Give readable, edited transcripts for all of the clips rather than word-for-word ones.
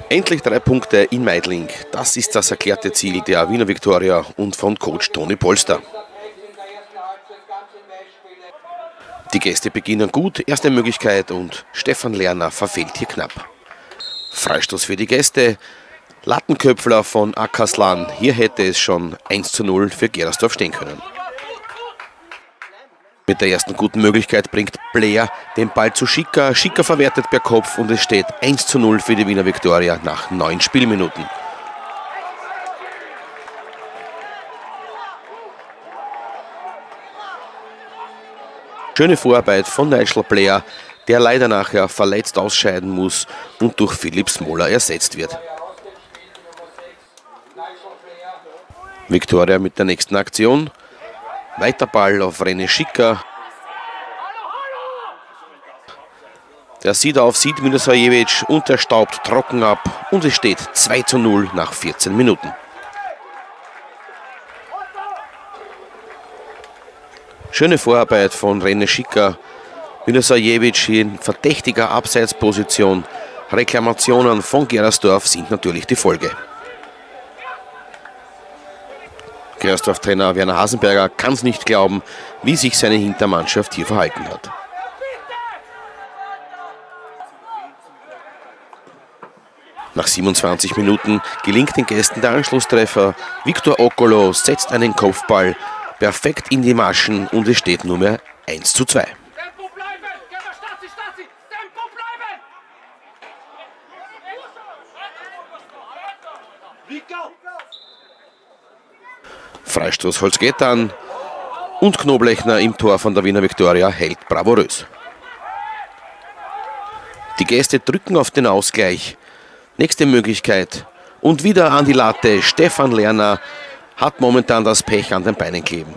Endlich 3 Punkte in Meidling. Das ist das erklärte Ziel der Wiener Viktoria und von Coach Toni Polster. Die Gäste beginnen gut, erste Möglichkeit und Stefan Lerner verfehlt hier knapp. Freistoß für die Gäste, Lattenköpfler von Ackerslan. Hier hätte es schon 1:0 für Gerersdorf stehen können. Mit der ersten guten Möglichkeit bringt Blair den Ball zu Schicker. Schicker verwertet per Kopf und es steht 1:0 für die Wiener Viktoria nach 9 Spielminuten. Schöne Vorarbeit von Nigel Blair, der leider nachher verletzt ausscheiden muss und durch Philipp Smoller ersetzt wird. Viktoria mit der nächsten Aktion. Weiter Ball auf René Schicker. Der sieht Milosavljevic und der staubt trocken ab und es steht 2:0 nach 14 Minuten. Schöne Vorarbeit von René Schicker. Milosavljevic in verdächtiger Abseitsposition. Reklamationen von Gerersdorf sind natürlich die Folge. Gerersdorf-Trainer Werner Hasenberger kann es nicht glauben, wie sich seine Hintermannschaft hier verhalten hat. Nach 27 Minuten gelingt den Gästen der Anschlusstreffer. Viktor Okolo setzt einen Kopfball perfekt in die Maschen und es steht nunmehr 1:2. Freistoß Holzgetter an und Knoblechner im Tor von der Wiener Viktoria hält bravourös. Die Gäste drücken auf den Ausgleich. Nächste Möglichkeit und wieder an die Latte. Stefan Lerner hat momentan das Pech an den Beinen kleben.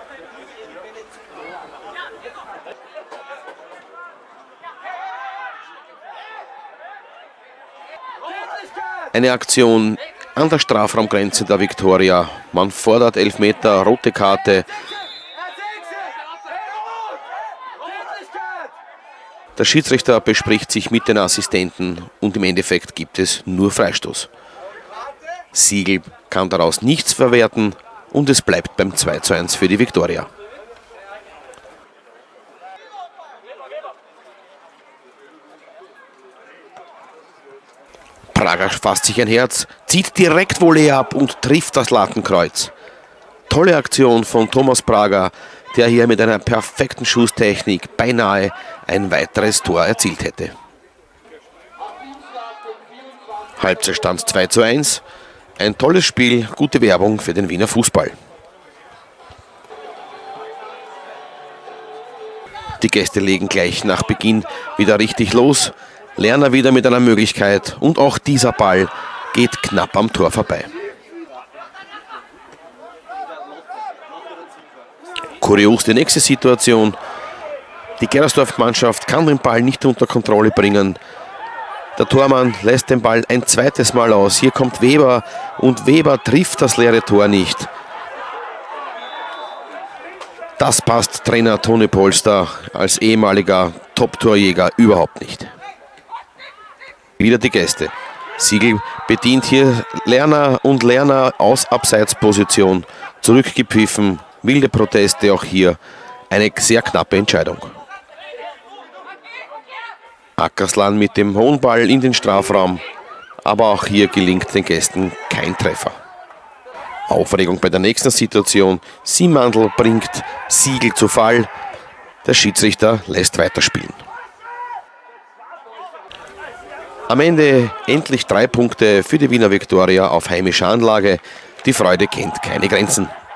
Eine Aktion an der Strafraumgrenze der Viktoria. Man fordert Elfmeter, rote Karte. Der Schiedsrichter bespricht sich mit den Assistenten und im Endeffekt gibt es nur Freistoß. Siegel kann daraus nichts verwerten und es bleibt beim 2:1 für die Viktoria. Prager fasst sich ein Herz, zieht direkt Volley ab und trifft das Lattenkreuz. Tolle Aktion von Thomas Prager, der hier mit einer perfekten Schusstechnik beinahe ein weiteres Tor erzielt hätte. Halbzeitstand 2:1. Ein tolles Spiel, gute Werbung für den Wiener Fußball. Die Gäste legen gleich nach Beginn wieder richtig los. Lerner wieder mit einer Möglichkeit und auch dieser Ball geht knapp am Tor vorbei. Kurios die nächste Situation. Die Gerersdorf-Mannschaft kann den Ball nicht unter Kontrolle bringen. Der Tormann lässt den Ball ein zweites Mal aus. Hier kommt Weber und Weber trifft das leere Tor nicht. Das passt Trainer Toni Polster als ehemaliger Top-Torjäger überhaupt nicht. Wieder die Gäste. Siegel bedient hier Lerner und Lerner aus Abseitsposition. Zurückgepfiffen, wilde Proteste auch hier. Eine sehr knappe Entscheidung. Ackerslan mit dem hohen Ball in den Strafraum. Aber auch hier gelingt den Gästen kein Treffer. Aufregung bei der nächsten Situation. Simandl bringt Siegel zu Fall. Der Schiedsrichter lässt weiterspielen. Am Ende endlich 3 Punkte für die Wiener Viktoria auf heimischer Anlage. Die Freude kennt keine Grenzen.